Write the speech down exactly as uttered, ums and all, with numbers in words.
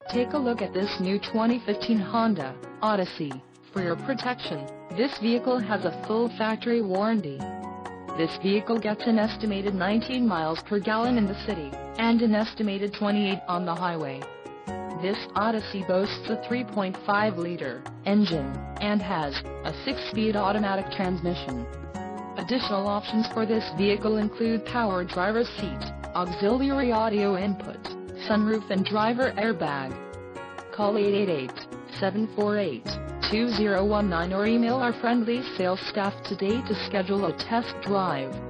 Take a look at this new twenty fifteen Honda Odyssey. For your protection, this vehicle has a full factory warranty. This vehicle gets an estimated nineteen miles per gallon in the city, and an estimated twenty-eight on the highway. This Odyssey boasts a three point five liter engine, and has a six-speed automatic transmission. Additional options for this vehicle include power driver's seat, auxiliary audio input, sunroof and driver airbag. Call eight eight eight, seven four eight, two zero one nine or email our friendly sales staff today to schedule a test drive.